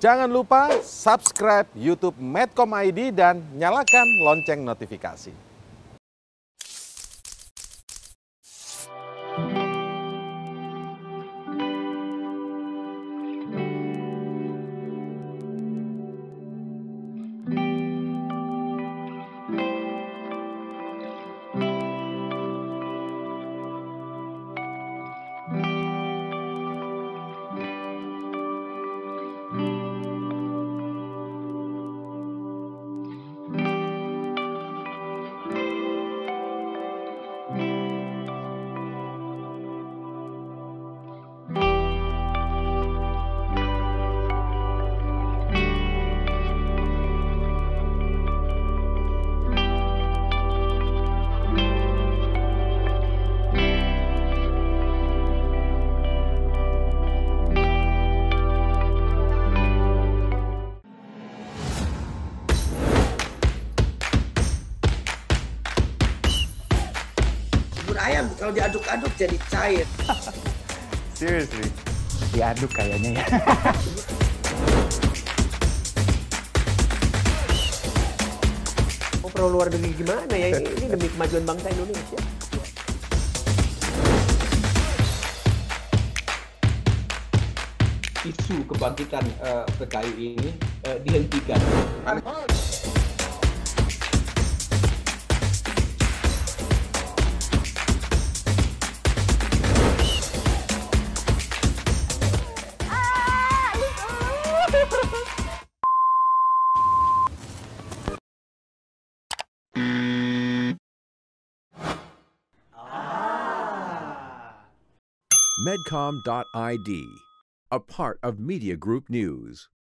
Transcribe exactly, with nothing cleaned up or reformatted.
Jangan lupa subscribe YouTube Medcom I D dan nyalakan lonceng notifikasi. Ayam kalau diaduk-aduk jadi cair. Seriously? Diaduk kayaknya ya. Oh, perlu luar negeri gimana ya? Ini demi kemajuan bangsa Indonesia. Isu kebangkitan uh, P K I ini uh, dihentikan. Medcom dot I D, a part of Media Group News.